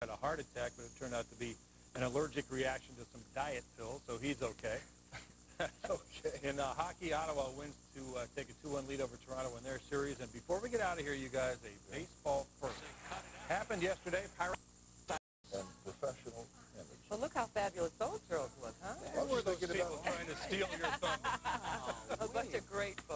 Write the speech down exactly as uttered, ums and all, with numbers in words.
had a heart attack, but it turned out to be an allergic reaction to some diet pills, so he's okay. Okay. In uh, hockey, Ottawa wins to uh, take a two one lead over Toronto in their series. And before we get out of here, you guys, a baseball first happened yesterday. Pirates And professional image. Well, look how fabulous those girls look, huh? What were those thinking people about trying to steal your thunder. A bunch of great folks.